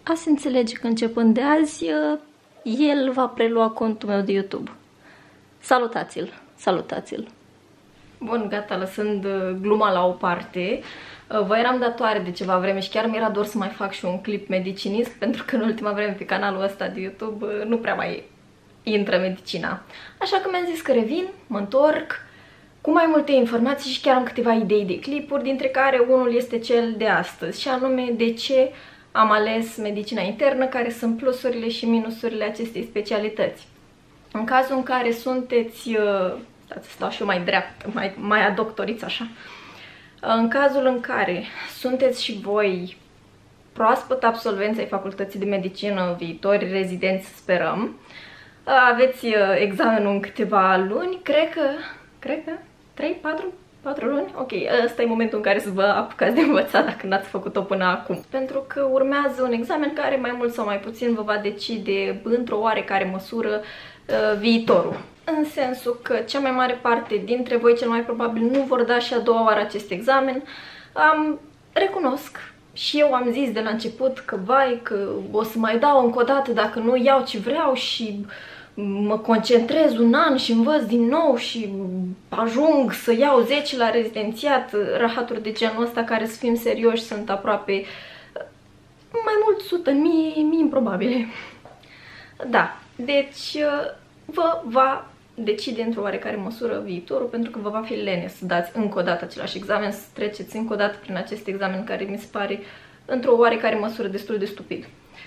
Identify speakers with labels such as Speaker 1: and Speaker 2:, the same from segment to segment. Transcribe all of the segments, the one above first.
Speaker 1: azi înțelege că începând de azi, el va prelua contul meu de YouTube. Salutați-l! Salutați-l! Bun, gata, lăsând gluma la o parte, vă eram datoare de ceva vreme și chiar mi-era dor să mai fac și un clip medicinist, pentru că în ultima vreme pe canalul ăsta de YouTube nu prea mai intră medicina. Așa că mi-am zis că revin, mă întorc cu mai multe informații și chiar am câteva idei de clipuri, dintre care unul este cel de astăzi, și anume de ce am ales medicina internă, care sunt plusurile și minusurile acestei specialități. În cazul în care sunteți, stați, stau și eu mai dreaptă, mai adoctoriți așa, în cazul în care sunteți și voi proaspăt absolvenți ai facultății de medicină, viitori rezidenți, sperăm, aveți examenul în câteva luni, cred că 4 luni? Ok, ăsta e momentul în care să vă apucați de învățat dacă n-ați făcut-o până acum. Pentru că urmează un examen care mai mult sau mai puțin vă va decide într-o oarecare măsură viitorul. În sensul că cea mai mare parte dintre voi cel mai probabil nu vor da și a doua oară acest examen. Recunosc și eu am zis de la început că vai, că o să mai dau încă o dată dacă nu iau ce vreau și mă concentrez un an și învăț din nou și ajung să iau 10 la rezidențiat, rahaturi de genul ăsta care, să fim serioși, sunt aproape mai mult sută, mii improbabile. Da, deci vă va decide într-o oarecare măsură viitorul, pentru că vă va fi lene să dați încă o dată același examen, să treceți încă o dată prin acest examen care mi se pare într-o oarecare măsură destul de stupid.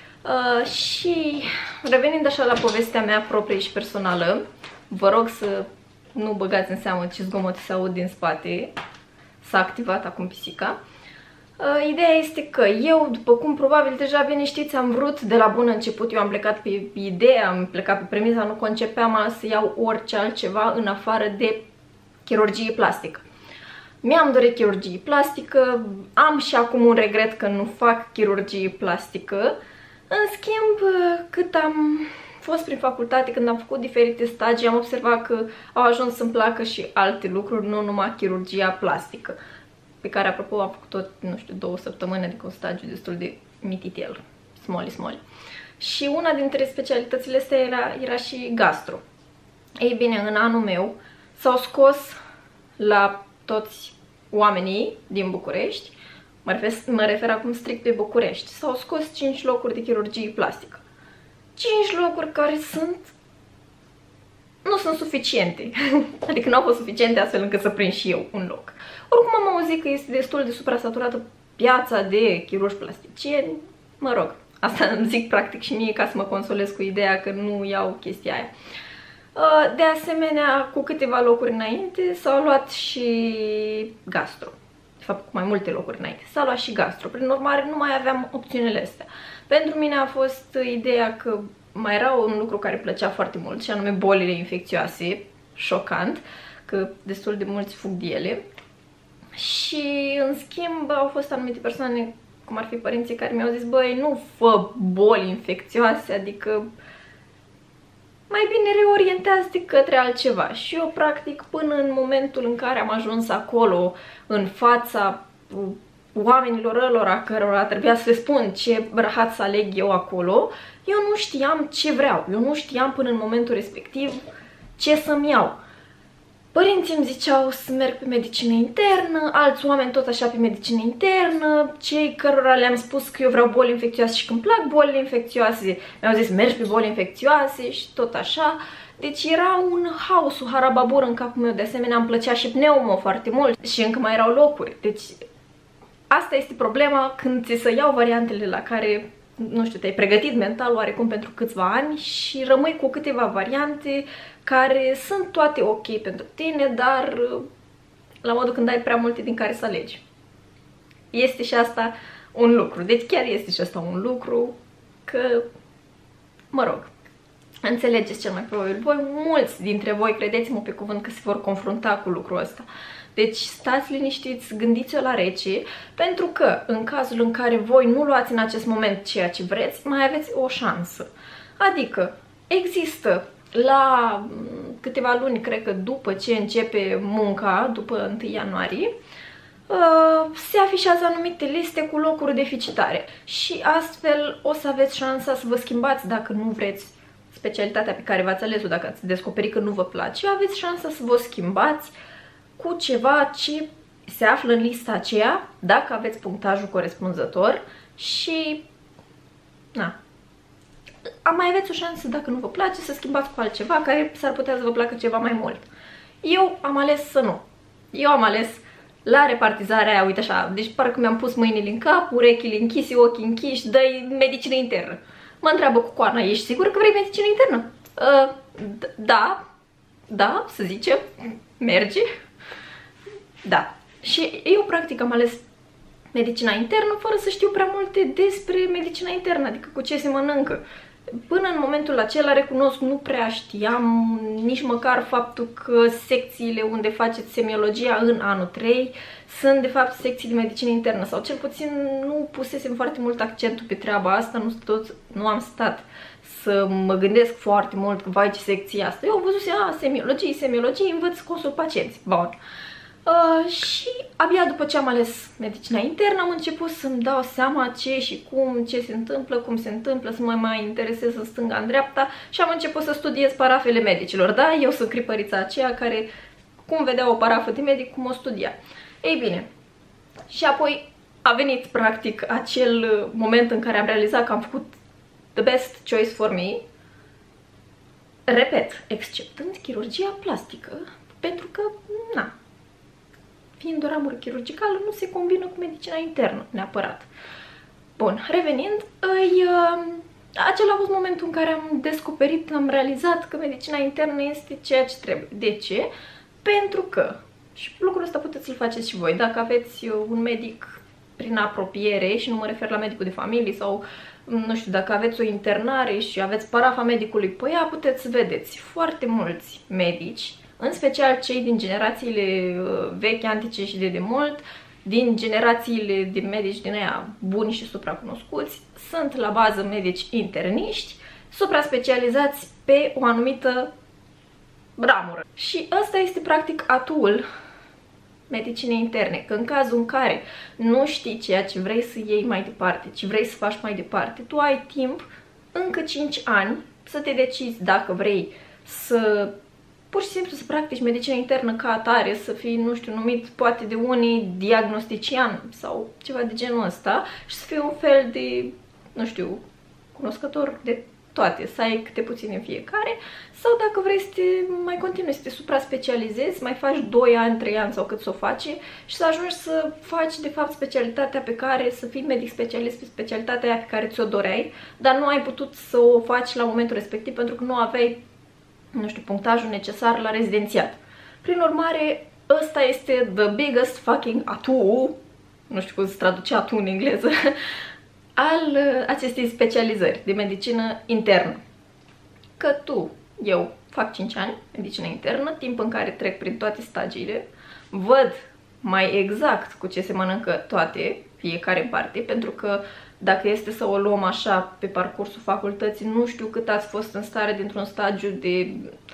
Speaker 1: Și revenind așa la povestea mea proprie și personală, vă rog să nu băgați în seamă ce zgomote se aud din spate. S-a activat acum pisica. Ideea este că eu, după cum probabil deja bine știți, am vrut de la bun început, eu am plecat pe ideea, am plecat pe premisa, nu concepeam să iau orice altceva în afară de chirurgie plastică. Mi-am dorit chirurgie plastică, am și acum un regret că nu fac chirurgie plastică. În schimb, cât am fost prin facultate, când am făcut diferite stagii, am observat că au ajuns să-mi placă și alte lucruri, nu numai chirurgia plastică, pe care, apropo, am făcut tot, nu știu, 2 săptămâni, adică un stagiu destul de mititel, small. Și una dintre specialitățile astea era și gastro. Ei bine, în anul meu s-au scos la toți oamenii din București, mă refer acum strict pe București, s-au scos 5 locuri de chirurgie plastică. 5 locuri care nu sunt suficiente. Adică nu au fost suficiente astfel încât să prind și eu un loc. Oricum am auzit că este destul de suprasaturată piața de chirurgi plasticieni. Mă rog, asta îmi zic practic și mie ca să mă consolez cu ideea că nu iau chestia aia. De asemenea, cu câteva locuri înainte s-au luat și gastro. De fapt, cu mai multe locuri înainte. S-a luat și gastro. Prin urmare, nu mai aveam opțiunile astea. Pentru mine a fost ideea că mai era un lucru care plăcea foarte mult, și anume bolile infecțioase. Șocant, că destul de mulți fug de ele. Și, în schimb, au fost anumite persoane, cum ar fi părinții, care mi-au zis, băi, nu fă boli infecțioase, adică mai bine reorientează-te către altceva. Și eu, practic, până în momentul în care am ajuns acolo, în fața oamenilor ălora cărora trebuia să le spun ce rahat să aleg eu acolo, eu nu știam ce vreau. Eu nu știam până în momentul respectiv ce să-mi iau. Părinții îmi ziceau să merg pe medicină internă, alți oameni tot așa pe medicină internă, cei cărora le-am spus că eu vreau boli infecțioase și că îmi plac bolile infecțioase, mi-au zis mergi pe boli infecțioase și tot așa. Deci era un haos, un harababur în capul meu. De asemenea, îmi plăcea și pneumo foarte mult și încă mai erau locuri. Deci asta este problema când ți se iau variantele la care, nu știu, te-ai pregătit mental oarecum pentru câțiva ani și rămâi cu câteva variante care sunt toate ok pentru tine, dar la modul când ai prea multe din care să alegi. Este și asta un lucru. Deci chiar este și asta un lucru, că, mă rog, înțelegeți cel mai probabil voi, mulți dintre voi, credeți-mă pe cuvânt că se vor confrunta cu lucrul ăsta. Deci stați liniștiți, gândiți-o la rece, pentru că în cazul în care voi nu luați în acest moment ceea ce vreți, mai aveți o șansă. Adică există la câteva luni, cred că după ce începe munca, după 1 ianuarie, se afișează anumite liste cu locuri deficitare și astfel o să aveți șansa să vă schimbați dacă nu vreți specialitatea pe care v-ați ales-o, dacă ați descoperit că nu vă place, aveți șansa să vă schimbați cu ceva ce se află în lista aceea, dacă aveți punctajul corespunzător și mai aveți o șansă, dacă nu vă place, să schimbați cu altceva care s-ar putea să vă placă ceva mai mult. Eu am ales să nu. Eu am ales la repartizarea aia, uite așa, deci parcă mi-am pus mâinile în cap, urechile închise, ochii închiși, dă-i medicină internă. Mă întreabă cu Coana, ești sigură că vrei medicină internă? Da, să zicem, merge. Da. Și eu practic am ales medicina internă fără să știu prea multe despre medicina internă, adică cu ce se mănâncă. Până în momentul acela, recunosc, nu prea știam nici măcar faptul că secțiile unde faceți semiologia în anul 3 sunt de fapt secții de medicină internă, sau cel puțin nu pusesem foarte mult accentul pe treaba asta, nu am stat să mă gândesc foarte mult că vai ce secție asta. Eu am văzut, semiologie, învăț consult pacienți. Bun. Și abia după ce am ales medicina internă am început să-mi dau seama ce și cum, ce se întâmplă, cum se întâmplă, să mă mai interesez în stânga, în dreapta și am început să studiez parafele medicilor. Da, eu sunt cripărița aceea care, cum vedea o parafă de medic, cum o studia. Ei bine, și apoi a venit practic acel moment în care am realizat că am făcut the best choice for me, repet, exceptând chirurgia plastică, pentru că, fiind o ramură chirurgicală, nu se combină cu medicina internă, neapărat. Bun, revenind, acela a fost momentul în care am descoperit, am realizat că medicina internă este ceea ce trebuie. De ce? Pentru că, și lucrul ăsta puteți să-l faceți și voi, dacă aveți un medic prin apropiere, și nu mă refer la medicul de familie sau, nu știu, dacă aveți o internare și aveți parafa medicului pe ea, puteți să vedeți foarte mulți medici, în special cei din generațiile vechi, antice și de demult, din generațiile de medici din aia buni și supracunoscuți, sunt la bază medici interniști, supra-specializați pe o anumită ramură. Și ăsta este practic atul medicinei interne, că în cazul în care nu știi ceea ce vrei să iei mai departe, ce vrei să faci mai departe, tu ai timp, încă 5 ani, să te decizi dacă vrei să pur și simplu să practici medicina internă ca atare, să fii, nu știu, numit poate de unii diagnostician sau ceva de genul ăsta și să fii un fel de, nu știu, cunoscător de toate, să ai câte puțin în fiecare, sau dacă vrei să te mai continui, să te supra-specializezi, mai faci 2 ani, 3 ani sau cât să o faci și să ajungi să faci de fapt specialitatea pe care, să fii medic specialist pe specialitatea aia pe care ți-o doreai, dar nu ai putut să o faci la momentul respectiv pentru că nu aveai, nu știu, punctajul necesar la rezidențiat. Prin urmare, ăsta este the biggest fucking atu, nu știu cum se traduce atu în engleză, al acestei specializări de medicină internă. Că eu fac 5 ani medicină internă, timp în care trec prin toate stagiile, văd mai exact cu ce se mănâncă toate, fiecare în parte, pentru că dacă este să o luăm așa pe parcursul facultății, nu știu cât ați fost în stare dintr-un stagiu de,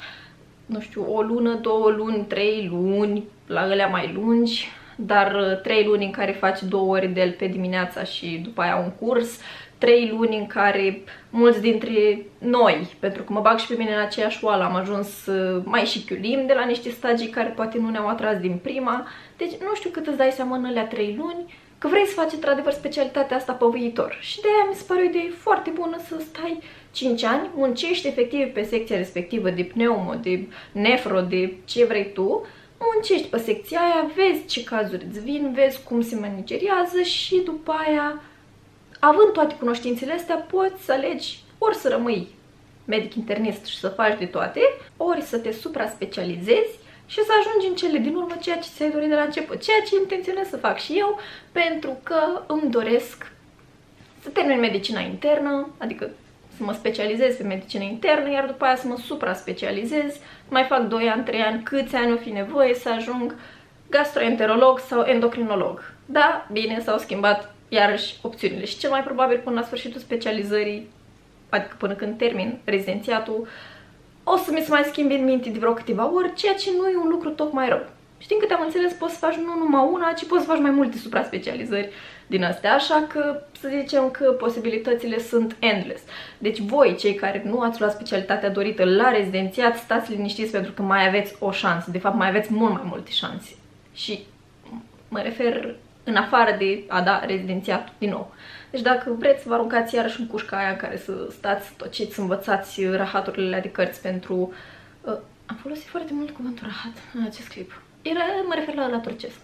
Speaker 1: nu știu, o lună, 2 luni, 3 luni, la alea mai lungi, dar 3 luni în care faci 2 ore de el pe dimineața și după aia un curs, 3 luni în care mulți dintre noi, pentru că mă bag și pe mine în aceeași oală, am ajuns mai și chiulim de la niște stagii care poate nu ne-au atras din prima, deci nu știu cât îți dai seama în alea 3 luni, că vrei să faci într-adevăr specialitatea asta pe viitor. Și de aia mi se pare o idee foarte bună să stai 5 ani, muncești efectiv pe secția respectivă de pneumo, de nefro, de ce vrei tu, muncești pe secția aia, vezi ce cazuri îți vin, vezi cum se manageriază și după aia, având toate cunoștințele astea, poți să alegi ori să rămâi medic internist și să faci de toate, ori să te supra-specializezi și să ajungi în cele din urmă ceea ce ți-ai dorit de la început, ceea ce intenționez să fac și eu, pentru că îmi doresc să termin medicina internă, adică să mă specializez pe medicină internă, iar după aia să mă supra-specializez, mai fac 2 ani, 3 ani, câți ani o fi nevoie să ajung gastroenterolog sau endocrinolog. Da, bine, s-au schimbat iarăși opțiunile și cel mai probabil până la sfârșitul specializării, adică până când termin rezidențiatul, o să mi se mai schimbe în minte de vreo câteva ori, ceea ce nu e un lucru tocmai rău. Și din câte am înțeles, poți să faci nu numai una, ci poți să faci mai multe supra-specializări din astea, așa că să zicem că posibilitățile sunt endless. Deci voi, cei care nu ați luat specialitatea dorită la rezidențiat, stați liniștiți pentru că mai aveți o șansă. De fapt, mai aveți mult mai multe șanse. Și mă refer în afară de a da rezidențiatul din nou. Deci dacă vreți să vă aruncați iarăși în cușca aia în care să stați, tociți, să învățați rahaturile de cărți pentru... am folosit foarte mult cuvântul rahat în acest clip. Mă refer la turcesc.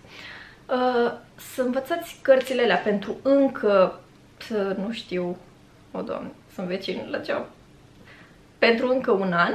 Speaker 1: Să învățați cărțile alea pentru încă, nu știu, o doamne, sunt vecini la geam, pentru încă un an.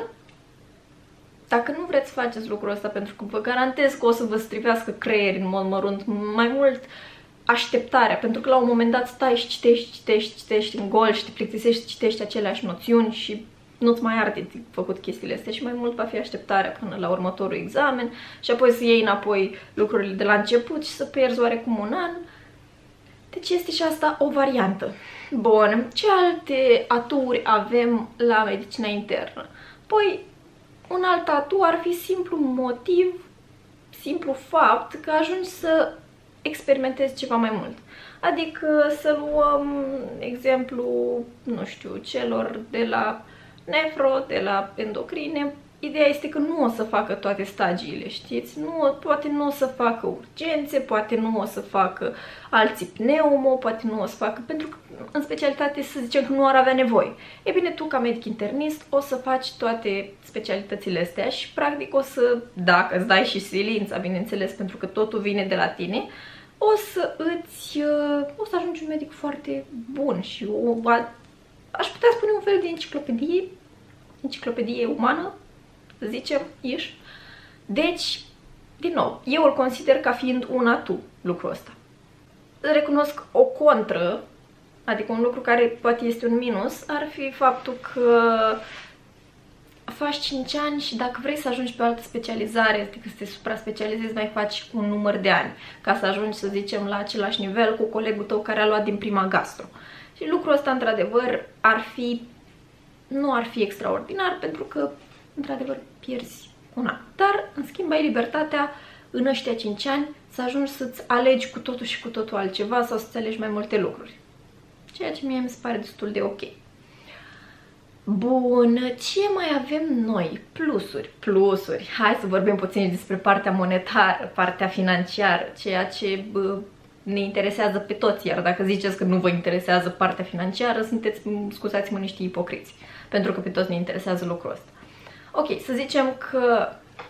Speaker 1: Dacă nu vreți să faceți lucrul ăsta, pentru că vă garantez că o să vă strivească creierii în mod mărunt, mai mult așteptarea, pentru că la un moment dat stai și citești în gol și te plictisești, citești aceleași noțiuni și nu-ți mai arde de făcut chestiile astea și mai mult va fi așteptarea până la următorul examen și apoi să iei înapoi lucrurile de la început și să pierzi oarecum un an. Deci este și asta o variantă. Bun, ce alte aturi avem la medicina internă? Păi, un alt atu ar fi simplu motiv, simplu fapt că ajungi să experimentezi ceva mai mult. Adică să luăm exemplu, nu știu, celor de la nefro, de la endocrine. Ideea este că nu o să facă toate stagiile, știți? Poate nu o să facă urgențe, poate nu o să facă alții pneumo, poate nu o să facă, pentru că în specialitate să zicem că nu ar avea nevoie. E bine, tu ca medic internist o să faci toate specialitățile astea și practic o să, dacă îți dai și silința, bineînțeles, pentru că totul vine de la tine, o să ajungi un medic foarte bun și aș putea spune un fel de enciclopedie umană, să zicem, ești. Deci, din nou, eu îl consider ca fiind un atu lucrul ăsta. Recunosc o contră, adică un lucru care poate este un minus, ar fi faptul că faci 5 ani și dacă vrei să ajungi pe o altă specializare, adică să te supra-specializezi, mai faci un număr de ani, ca să ajungi, să zicem, la același nivel cu colegul tău care a luat din prima gastro. Și lucrul ăsta, într-adevăr, nu ar fi extraordinar, pentru că, într-adevăr, pierzi un an. Dar, în schimb, ai libertatea în ăștia 5 ani să ajungi să-ți alegi cu totul și cu totul altceva sau să-ți alegi mai multe lucruri. Ceea ce mie mi se pare destul de ok. Bun, ce mai avem noi? Plusuri. Hai să vorbim puțin despre partea monetară, partea financiară, ceea ce ne interesează pe toți, iar dacă ziceți că nu vă interesează partea financiară, sunteți, scuzați-mă, niște ipocriți, pentru că pe toți ne interesează lucrul ăsta. Ok, să zicem că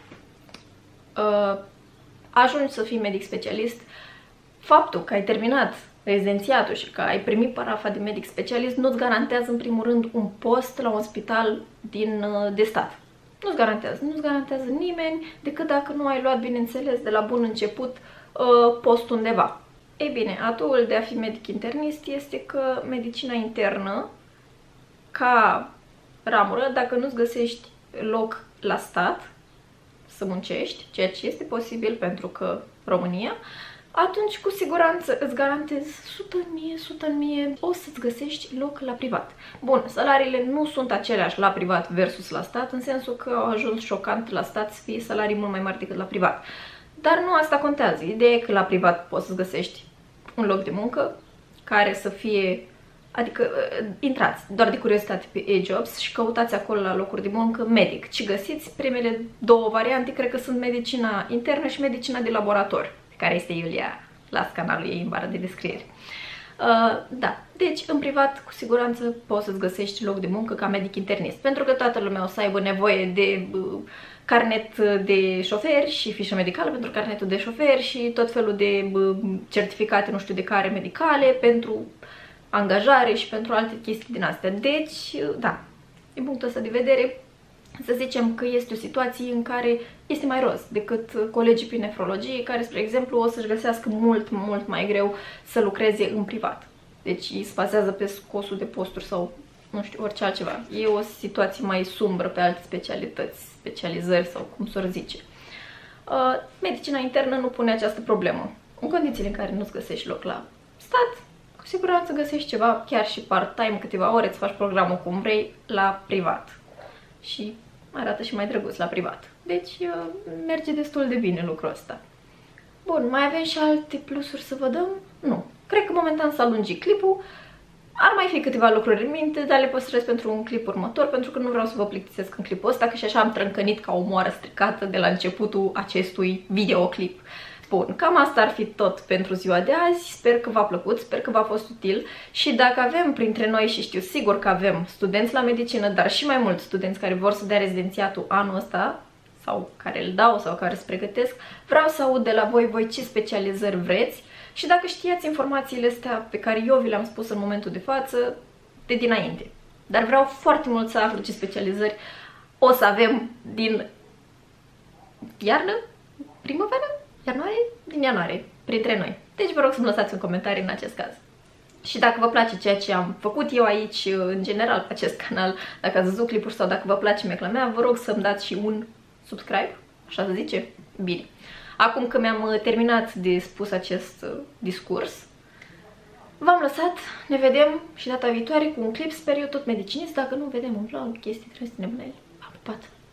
Speaker 1: ajungi să fii medic specialist, faptul că ai terminat rezidențiatul și că ai primit parafa de medic specialist nu-ți garantează în primul rând un post la un spital de stat. Nu-ți garantează nimeni decât dacă nu ai luat, bineînțeles, de la bun început post undeva. Ei bine, atul de a fi medic internist este că medicina internă, ca ramură, dacă nu-ți găsești loc la stat să muncești, ceea ce este posibil pentru că România, atunci cu siguranță îți garantez 100% o să-ți găsești loc la privat. Bun, salariile nu sunt aceleași la privat versus la stat, în sensul că au ajuns șocant la stat să fie salarii mult mai mari decât la privat. Dar nu asta contează. Ideea e că la privat poți să-ți găsești un loc de muncă care să fie... Adică intrați doar de curiozitate pe e-jobs și căutați acolo la locuri de muncă medic. Și găsiți primele două variante, cred că sunt medicina internă și medicina de laborator, pe care este Iulia, las canalul ei în bară de descriere. Da, deci în privat cu siguranță poți să-ți găsești loc de muncă ca medic internist, pentru că toată lumea o să aibă nevoie de carnet de șofer și fișă medicală pentru carnetul de șofer și tot felul de certificate nu știu de care medicale pentru angajare și pentru alte chestii din astea. Deci, da, din punctul ăsta de vedere, să zicem că este o situație în care este mai roz decât colegii pe nefrologie, care, spre exemplu, o să-și găsească mult mai greu să lucreze în privat. Deci îi se bazează pe scosul de posturi sau, nu știu, orice altceva. E o situație mai sumbră pe alte specializări sau cum s-or zice. Medicina internă nu pune această problemă. În condițiile în care nu-ți găsești loc la stat, cu siguranță găsești ceva, chiar și part-time, câteva ore, îți faci programul cum vrei, la privat. Și arată și mai drăguț la privat. Deci merge destul de bine lucrul ăsta. Bun, mai avem și alte plusuri să vă dăm? Nu. Cred că momentan s-a lungit clipul. Ar mai fi câteva lucruri în minte, dar le păstrez pentru un clip următor, pentru că nu vreau să vă plictisesc în clipul ăsta, că și așa am trâncănit ca o moară stricată de la începutul acestui videoclip. Bun, cam asta ar fi tot pentru ziua de azi. Sper că v-a plăcut, sper că v-a fost util și dacă avem printre noi, și știu sigur că avem studenți la medicină, dar și mai mulți studenți care vor să dea rezidențiatul anul ăsta, sau care îl dau sau care se pregătesc, vreau să aud de la voi ce specializări vreți și dacă știați informațiile astea pe care eu vi le-am spus în momentul de față, de dinainte. Dar vreau foarte mult să aflu ce specializări o să avem din iarnă, primăvară, ianuarie, din ianuarie, printre noi. Deci vă rog să-mi lăsați un comentariu în acest caz. Și dacă vă place ceea ce am făcut eu aici, în general, pe acest canal, dacă ați văzut clipuri sau dacă vă place mecla mea, vă rog să-mi dați și un subscribe, așa se zice? Bine. Acum că mi-am terminat de spus acest discurs, v-am lăsat, ne vedem și data viitoare cu un clip, sper eu tot medicinist, dacă nu vedem un vlog, chestii, trebuie să ne v-am pupat!